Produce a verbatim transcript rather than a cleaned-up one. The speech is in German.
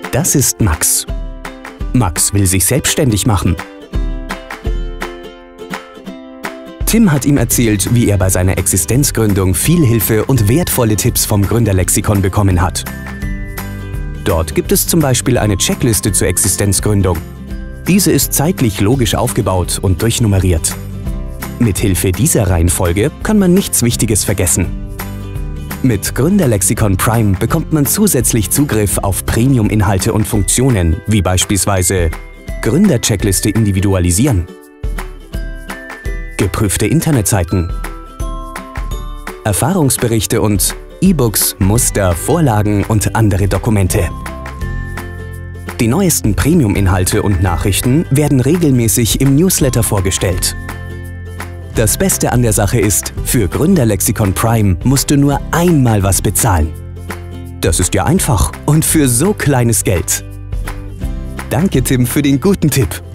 Das ist Max. Max will sich selbstständig machen. Tim hat ihm erzählt, wie er bei seiner Existenzgründung viel Hilfe und wertvolle Tipps vom Gründerlexikon bekommen hat. Dort gibt es zum Beispiel eine Checkliste zur Existenzgründung. Diese ist zeitlich logisch aufgebaut und durchnummeriert. Mithilfe dieser Reihenfolge kann man nichts Wichtiges vergessen. Mit Gründerlexikon Prime bekommt man zusätzlich Zugriff auf Premium-Inhalte und Funktionen, wie beispielsweise Gründercheckliste individualisieren, geprüfte Internetseiten, Erfahrungsberichte und E-Books, Muster, Vorlagen und andere Dokumente. Die neuesten Premium-Inhalte und Nachrichten werden regelmäßig im Newsletter vorgestellt. Das Beste an der Sache ist, für Gründerlexikon Prime musst du nur einmal was bezahlen. Das ist ja einfach und für so kleines Geld. Danke, Tim, für den guten Tipp.